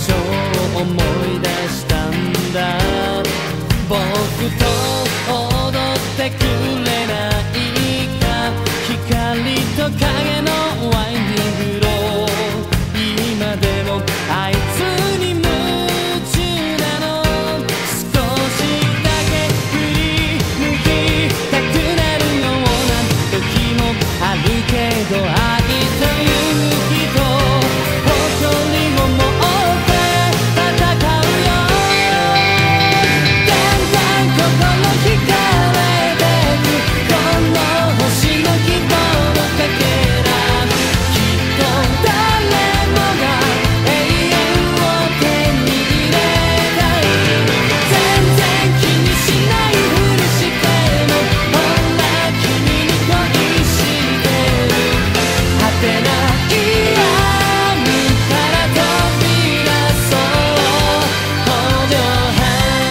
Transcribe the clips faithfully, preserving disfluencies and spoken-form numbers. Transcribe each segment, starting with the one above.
所を思い出したんだ。僕と踊ってくれないか、光と影のワインディングロー。今でもあいつに夢中なの。少しだけ振り向きたくなるような時もあるけど、愛という人誇りを持って戦うよ。だんだん心惹かれてくこの星の希望のかけら。きっと誰もが永遠を手に入れたい。全然気にしないふりしてもほら君に恋してる。果てない闇から飛び出そうごびょうは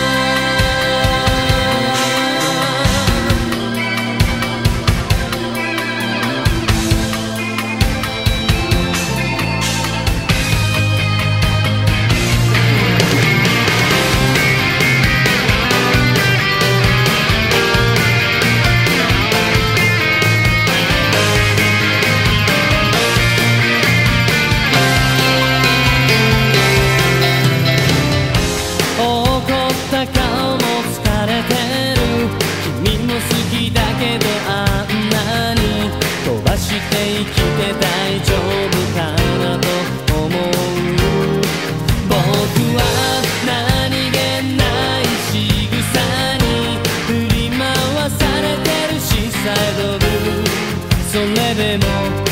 怒った顔も疲れてる。君も好きだけどあんなに飛ばして生きて大丈夫かなと思う。僕は何気ない仕草に振り回されてるしさえどる。それでも